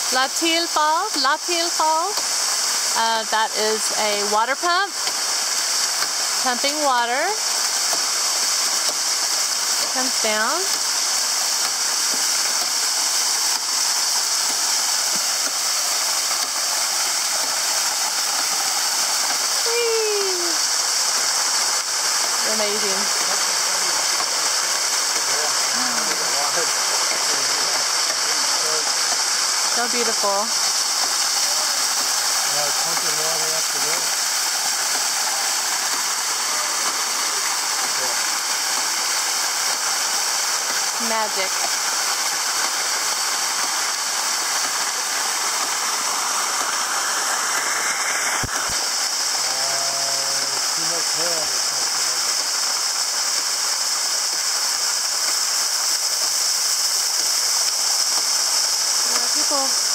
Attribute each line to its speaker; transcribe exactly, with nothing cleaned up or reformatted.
Speaker 1: La Tille Falls, La Tille Falls. Uh, that is a water pump, pumping water. Comes down. Whee! Amazing. So beautiful.
Speaker 2: Yeah, it's pumping water up the road.
Speaker 1: Magic.
Speaker 2: Uh, too much hair or something like that.
Speaker 1: Yeah, people